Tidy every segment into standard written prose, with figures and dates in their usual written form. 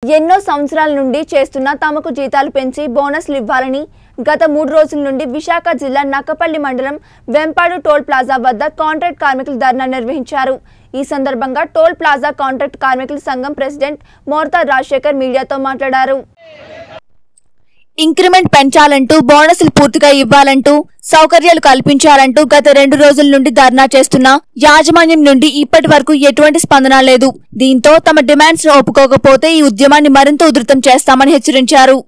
ఎన్నో సంవత్సరాల నుండి చేస్తున్న తమకు జీతాలు పెంచి బోనస్లు ఇవ్వాలని గత 3 రోజుల నుండి విశాఖ జిల్లా నక్కపల్లి మండలం వెంపాడు టోల్ ప్లాజా వద్ద కాంట్రాక్ట్ కార్మికులు ధర్నా నిర్వహించారు। ఈ సందర్భంగా టోల్ ప్లాజా కాంట్రాక్ట్ కార్మికుల సంఘం ప్రెసిడెంట్ మోర్తా రాజశేఖర్ మీడియాతో మాట్లాడారు। ఇంక్రిమెంట్ పెంచాలంటూ బోనస్లు పూర్తిగా ఇవ్వాలంటూ సౌకర్యాలు కల్పించాలంటూ గత 2 రోజుల నుండి ధర్నా చేస్తున్న యాజమాన్యం నుండి ఇప్పటి వరకు ఎటువంటి స్పందన లేదు। దీంతో తమ డిమాండ్స్ ఒప్పుకోకపోతే ఈ ఉద్యమాన్ని మరింత ఉధృతం చేస్తామని హెచ్చరించారు।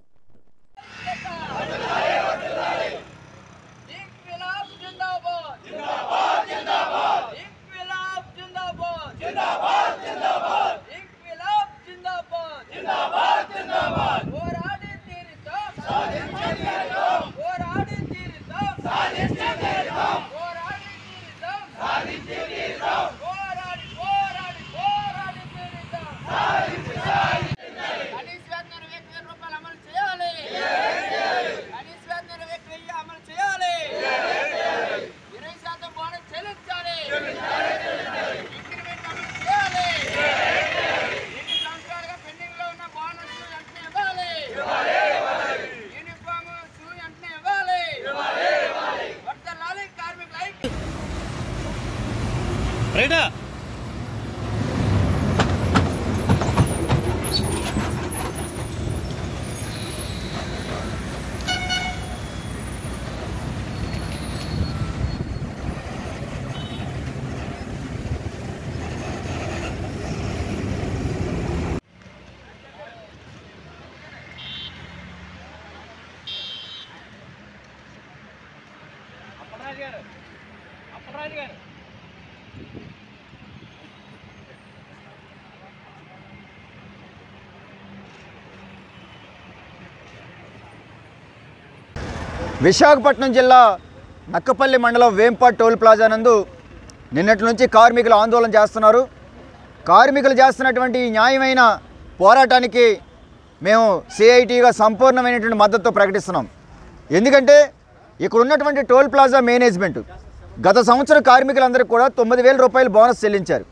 విశాఖపట్నం జిల్లా నక్కపల్లి మండలం వేంపాడు టోల్ ప్లాజా నందు నిన్నటి నుంచి కార్మికులు ఆందోళన చేస్తున్నారు। కార్మికులు చేస్తున్నటువంటి న్యాయమైన పోరాటానికి మేము సిఐటిగా సంపూర్ణమైనటువంటి మద్దతు ప్రకటిస్తున్నాం। ఎందుకంటే ఇక్కడ ఉన్నటువంటి టోల్ ప్లాజా మేనేజ్మెంట్ గత సంవత్సరం కార్మికులందరికీ కూడా 9,000 రూపాయలు బోనస్ చెల్లించారు।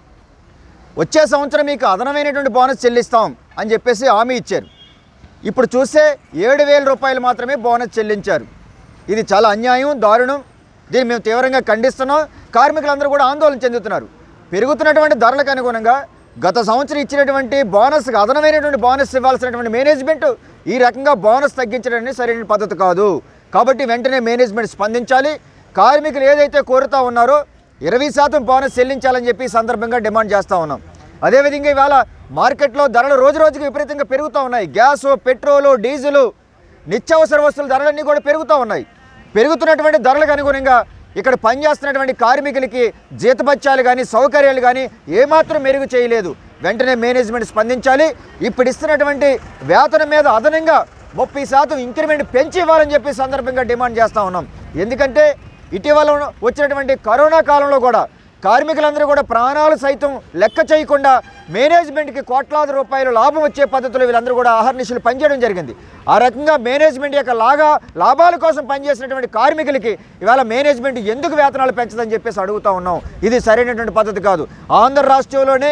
వచ్చే సంవత్సరం మీకు అదనమైనటువంటి బోనస్ చెల్లిస్తాం అని చెప్పేసి హామీ ఇచ్చారు। ఇప్పుడు చూస్తే 7,000 రూపాయలు మాత్రమే బోనస్ చెల్లించారు। ఇది చాలా అన్యాయం, దారుణం। దీన్ని మేము తీవ్రంగా ఖండిస్తున్నాం। కార్మికులందరూ కూడా ఆందోళన చెందుతున్నారు। పెరుగుతున్నటువంటి ధరలకు అనుగుణంగా గత సంవత్సరం ఇచ్చినటువంటి బోనస్కి అదనమైనటువంటి బోనస్ ఇవ్వాల్సినటువంటి మేనేజ్మెంట్ ఈ రకంగా బోనస్ తగ్గించడానికి సరైన పద్ధతి కాదు। కాబట్టి వెంటనే మేనేజ్మెంట్ స్పందించాలి। కార్మికులు ఏదైతే కోరుతా ఉన్నారో 20% బోనస్ చెల్లించాలని చెప్పి ఈ సందర్భంగా డిమాండ్ చేస్తూ ఉన్నాం। అదేవిధంగా ఇవాళ మార్కెట్లో ధరలు రోజు రోజుకి విపరీతంగా పెరుగుతూ ఉన్నాయి। గ్యాసు, పెట్రోలు, డీజిలు, నిత్యావసర వస్తువుల ధరలన్నీ కూడా పెరుగుతూ ఉన్నాయి। పెరుగుతున్నటువంటి ధరలకు అనుగుణంగా ఇక్కడ పనిచేస్తున్నటువంటి కార్మికులకి జీతభత్యాలు కానీ సౌకర్యాలు కానీ ఏమాత్రం మెరుగు చేయలేదు। వెంటనే మేనేజ్మెంట్ స్పందించాలి। ఇప్పుడు ఇస్తున్నటువంటి వేతనం మీద అదనంగా 30% ఇంక్రిమెంట్ పెంచి ఇవ్వాలని చెప్పి సందర్భంగా డిమాండ్ చేస్తూ ఉన్నాం। ఎందుకంటే ఇటీవల వచ్చినటువంటి కరోనా కాలంలో కూడా కార్మికులందరూ కూడా ప్రాణాలు సైతం లెక్క చేయకుండా మేనేజ్మెంట్కి కోట్లాది రూపాయలు లాభం వచ్చే పద్ధతిలో వీళ్ళందరూ కూడా అహర్నిశలు పనిచేయడం జరిగింది। ఆ రకంగా మేనేజ్మెంట్ యొక్క లాభాల కోసం పనిచేసినటువంటి కార్మికులకి ఇవాళ మేనేజ్మెంట్ ఎందుకు వేతనాలు పెంచదని చెప్పేసి అడుగుతూ ఉన్నాం। ఇది సరైనటువంటి పద్ధతి కాదు। ఆంధ్ర రాష్ట్రంలోనే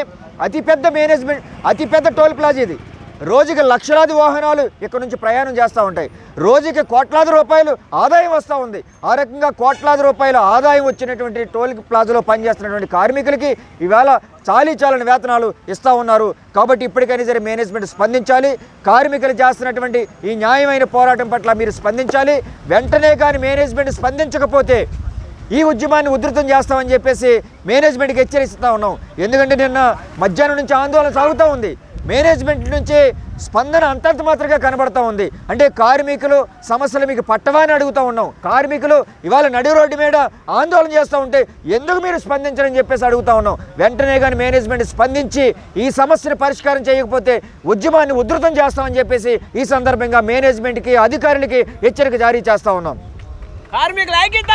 అతిపెద్ద టోల్ ప్లాజా ఇది। రోజుకి లక్షలాది వాహనాలు ఇక్కడ నుంచి ప్రయాణం చేస్తూ ఉంటాయి। రోజుకి కోట్లాది రూపాయలు ఆదాయం వస్తూ ఉంది। ఆ రకంగా కోట్లాది రూపాయల ఆదాయం వచ్చినటువంటి టోల్ ప్లాజాలో పనిచేస్తున్నటువంటి కార్మికులకి ఇవాళ చాలీచాలని వేతనాలు ఇస్తూ ఉన్నారు। కాబట్టి ఇప్పటికైనా సరే మేనేజ్మెంట్ స్పందించాలి। కార్మికులు చేస్తున్నటువంటి ఈ న్యాయమైన పోరాటం పట్ల మీరు స్పందించాలి। వెంటనే కానీ మేనేజ్మెంట్ స్పందించకపోతే ఈ ఉద్యమాన్ని ఉధృతం చేస్తామని చెప్పేసి మేనేజ్మెంట్కి హెచ్చరిస్తూ ఉన్నాం। ఎందుకంటే నిన్న మధ్యాహ్నం నుంచి ఆందోళన సాగుతూ ఉంది। మేనేజ్మెంట్ నుంచి స్పందన అంతంత మాత్రంగా కనబడతా ఉంది। అంటే కార్మికులు సమస్యలు మీకు పట్టవని అడుగుతూ ఉన్నాం। కార్మికులు ఇవాళ నడి రోడ్డు మీద ఆందోళన చేస్తూ ఉంటే ఎందుకు మీరు స్పందించరని చెప్పేసి అడుగుతూ ఉన్నాం। వెంటనే కానీ మేనేజ్మెంట్ స్పందించి ఈ సమస్యను పరిష్కారం చేయకపోతే ఉద్యమాన్ని ఉధృతం చేస్తామని చెప్పేసి ఈ సందర్భంగా మేనేజ్మెంట్కి అధికారులకి హెచ్చరిక జారీ చేస్తూ ఉన్నాం। కార్మికుల ఐక్యత।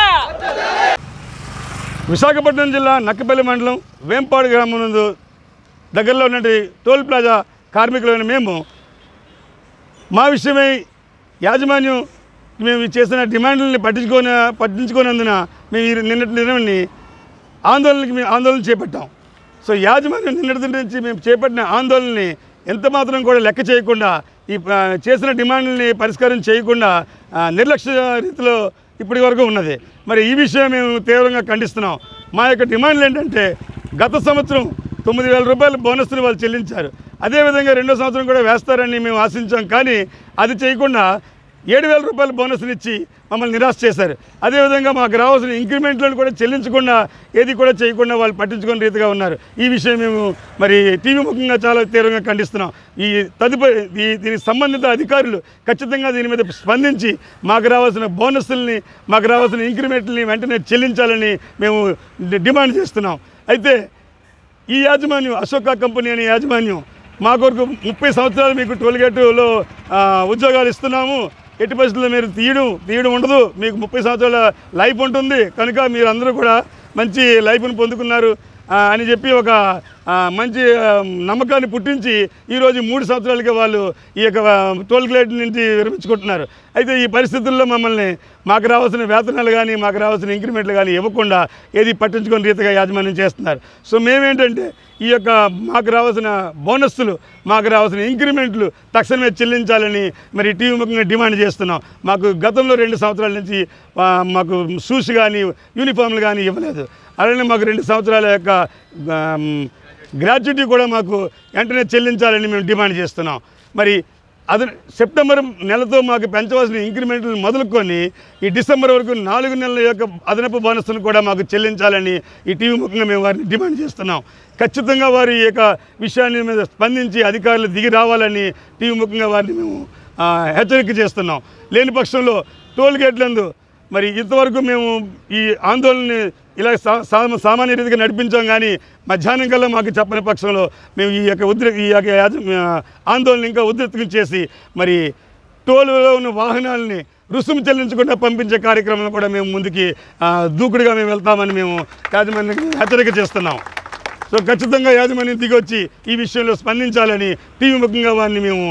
విశాఖపట్నం జిల్లా నక్కపల్లి మండలం వేంపాడు గ్రామం నందు దగ్గరలో ఉన్నటువంటి టోల్ ప్లాజా కార్మికులైన మేము మా విషయమై యాజమాన్యం మేము చేసిన డిమాండ్లని పట్టించుకోనందున మేము నిన్నటి నిర్ణయాన్ని ఆందోళన చేపట్టాం। సో యాజమాన్యం నిన్నటి నుంచి మేము చేపట్టిన ఆందోళనని ఎంత మాత్రం కూడా లెక్క చేయకుండా ఈ చేసిన డిమాండ్ని పరిష్కారం చేయకుండా నిర్లక్ష్య రీతిలో ఇప్పటి వరకు ఉన్నది. మరి ఈ విషయం మేము తీవ్రంగా ఖండిస్తున్నాం. మా యొక్క డిమాండ్లు ఏంటంటే గత సంవత్సరం 9,000 రూపాయల బోనస్ని వాళ్ళు చెల్లించారు. అదేవిధంగా రెండో సంవత్సరం కూడా వేస్తారని మేము ఆశించాం. కానీ అది చేయకుండా 7,000 రూపాయల బోనస్ని ఇచ్చి మమ్మల్ని నిరాశ చేశారు. అదేవిధంగా మాకు రావాల్సిన ఇంక్రిమెంట్లను కూడా చెల్లించకుండా ఏది కూడా చేయకుండా వాళ్ళు పట్టించుకునే రీతిగా ఉన్నారు. ఈ విషయం మేము మరి టీవీ ముఖంగా చాలా తీవ్రంగా ఖండిస్తున్నాం. ఈ తదుపరి దీనికి సంబంధిత అధికారులు ఖచ్చితంగా దీని మీద స్పందించి మాకు రావాల్సిన బోనస్ని మాకు రావాల్సిన ఇంక్రిమెంట్లని వెంటనే చెల్లించాలని మేము డిమాండ్ చేస్తున్నాం. అయితే ఈ యాజమాన్యం అశోక కంపెనీ అనే యాజమాన్యం మా కొరకు 30 సంవత్సరాలు మీకు టోల్గేట్లో ఉద్యోగాలు ఇస్తున్నాము, ఎట్టి పరిస్థితుల్లో మీరు తీయడం ఉండదు, మీకు 30 సంవత్సరాల లైఫ్ ఉంటుంది కనుక మీరు అందరూ కూడా మంచి లైఫ్ని పొందుకున్నారు అని చెప్పి ఒక మంచి నమ్మకాన్ని పుట్టించి ఈరోజు 3 సంవత్సరాలకి వాళ్ళు ఈ యొక్క టోల్ గేట్ నుంచి విరమించుకుంటున్నారు. అయితే ఈ పరిస్థితుల్లో మమ్మల్ని మాకు రావాల్సిన వేతనాలు కానీ మాకు రావాల్సిన ఇంక్రిమెంట్లు కానీ ఇవ్వకుండా ఏది పట్టించుకొని రీతిగా యాజమాన్యం చేస్తున్నారు. సో మేమేంటంటే ఈ యొక్క మాకు రావాల్సిన బోనస్సులు మాకు రావాల్సిన ఇంక్రిమెంట్లు తక్షణమే చెల్లించాలని మరి టీవీ ముఖంగా డిమాండ్ చేస్తున్నాం. మాకు గతంలో 2 సంవత్సరాల నుంచి మాకు షూస్ కానీ యూనిఫామ్లు కానీ ఇవ్వలేదు. అలానే మాకు 2 సంవత్సరాల యొక్క గ్రాట్యుటీ కూడా మాకు వెంటనే చెల్లించాలని మేము డిమాండ్ చేస్తున్నాం. మరి సెప్టెంబర్ నెలతో మాకు పెంచవలసిన ఇంక్రిమెంట్లు మొదలుకొని ఈ డిసెంబర్ వరకు 4 నెలల యొక్క అదనపు బోనస్ను కూడా మాకు చెల్లించాలని ఈ టీవీ ముఖంగా మేము వారిని డిమాండ్ చేస్తున్నాం. ఖచ్చితంగా వారి ఈ యొక్క విషయాన్ని మీద స్పందించి అధికారులు దిగి రావాలని టీవీ ముఖంగా వారిని మేము హెచ్చరిక చేస్తున్నాం. లేని పక్షంలో టోల్ గేట్లందు మరి ఇంతవరకు మేము ఈ ఆందోళనని ఇలా సామాన్య రీతిగా నడిపించాం. కానీ మధ్యాహ్నం కల్లా మాకు చెప్పని పక్షంలో మేము ఈ యొక్క ఆందోళన ఇంకా ఉధృతం చేసి మరి టోల్లో ఉన్న వాహనాలని రుసుము చెల్లించకుండా పంపించే కార్యక్రమం కూడా మేము ముందుకి దూకుడుగా మేము వెళ్తామని మేము యాజమాన్యానికి హెచ్చరిక చేస్తున్నాం. సో ఖచ్చితంగా యాజమాన్యం దిగొచ్చి ఈ విషయంలో స్పందించాలని టీవీ ముఖంగా వారిని మేము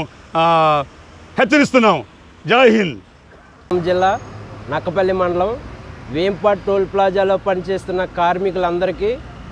హెచ్చరిస్తున్నాం. జై హింద్. జిల్లా నక్కపల్లి మండలం వేంపాడ్ టోల్ ప్లాజాలో పనిచేస్తున్న కార్మికులందరికీ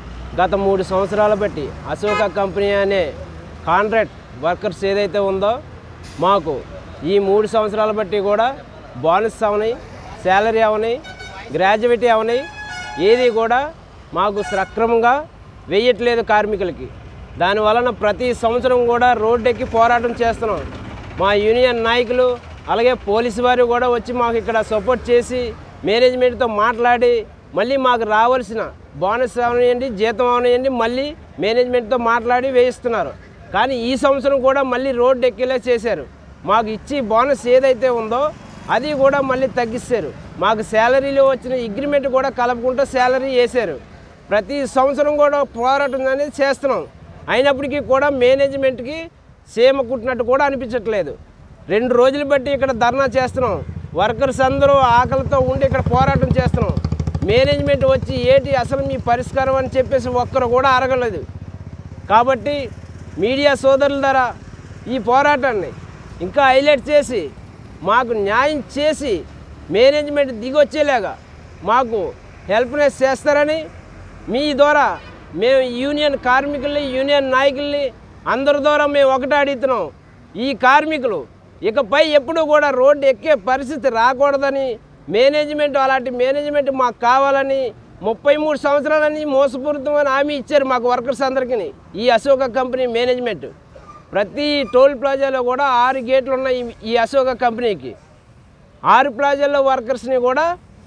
గత 3 సంవత్సరాల బట్టి అశోక కంపెనీ అనే కాంట్రాక్ట్ వర్కర్స్ ఏదైతే ఉందో మాకు ఈ 3 సంవత్సరాల బట్టి కూడా బోనస్ అవని, శాలరీ అవని, గ్రాడ్యుయేటీ అవని ఏది కూడా మాకు సక్రమంగా వేయట్లేదు కార్మికులకి. దానివలన ప్రతి సంవత్సరం కూడా రోడ్డెక్కి పోరాటం చేస్తున్నాం. మా యూనియన్ నాయకులు అలాగే పోలీసు వారు కూడా వచ్చి మాకు ఇక్కడ సపోర్ట్ చేసి మేనేజ్మెంట్తో మాట్లాడి మళ్ళీ మాకు రావాల్సిన బోనస్ అవనియండి, జీతం అవనియండి మళ్ళీ మేనేజ్మెంట్తో మాట్లాడి వేయిస్తున్నారు. కానీ ఈ సంవత్సరం కూడా మళ్ళీ రోడ్డు ఎక్కేలా చేశారు. మాకు ఇచ్చి బోనస్ ఏదైతే ఉందో అది కూడా మళ్ళీ తగ్గిస్తారు. మాకు శాలరీలో వచ్చిన అగ్రిమెంట్ కూడా కలపకుండా శాలరీ వేశారు. ప్రతి సంవత్సరం కూడా పోరాటం అనేది చేస్తున్నాం. అయినప్పటికీ కూడా మేనేజ్మెంట్కి సీమ కుట్టినట్టు కూడా అనిపించట్లేదు. 2 రోజులు బట్టి ఇక్కడ ధర్నా చేస్తున్నాం. వర్కర్స్ అందరూ ఆకలితో ఉండి ఇక్కడ పోరాటం చేస్తున్నాం. మేనేజ్మెంట్ వచ్చి ఏంటి అసలు మీ పరిష్కారం అని చెప్పేసి ఒక్కరు కూడా అడగలేదు. కాబట్టి మీడియా సోదరుల ద్వారా ఈ పోరాటాన్ని ఇంకా హైలైట్ చేసి మాకు న్యాయం చేసి మేనేజ్మెంట్ దిగొచ్చేలాగా మాకు హెల్ప్నెస్ చేస్తారని మీ ద్వారా మేము యూనియన్ కార్మికుల్ని, యూనియన్ నాయకుల్ని అందరి ద్వారా మేము ఒకటే అడుగుతున్నాం. ఈ కార్మికులు ఇకపై ఎప్పుడూ కూడా రోడ్డు ఎక్కే పరిస్థితి రాకూడదని మేనేజ్మెంట్ అలాంటి మేనేజ్మెంట్ మాకు కావాలని 33 సంవత్సరాలని మోసపూరితమని హామీ ఇచ్చారు మాకు వర్కర్స్ అందరికీ. ఈ అశోక కంపెనీ మేనేజ్మెంట్ ప్రతి టోల్ ప్లాజాలో కూడా 6 గేట్లు ఉన్నాయి. ఈ అశోక కంపెనీకి 6 ప్లాజాల్లో వర్కర్స్ని కూడా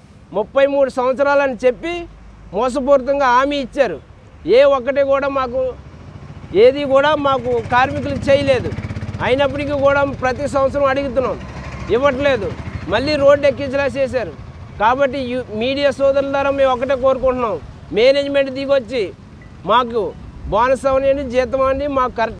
33 సంవత్సరాలని చెప్పి మోసపూరితంగా హామీ ఇచ్చారు. ఏ ఒక్కటి కూడా మాకు ఏది కూడా మాకు కార్మికులు చేయలేదు. అయినప్పటికీ కూడా ప్రతి సంవత్సరం అడుగుతున్నాం, ఇవ్వట్లేదు. మళ్ళీ రోడ్డు ఎక్కించేలా చేశారు. కాబట్టి మీడియా సోదరుల ద్వారా మేము ఒకటే కోరుకుంటున్నాం, మేనేజ్మెంట్ దిగొచ్చి మాకు బోనస్ అవనివ్వండి, జీతం అవని మాకు కరెక్ట్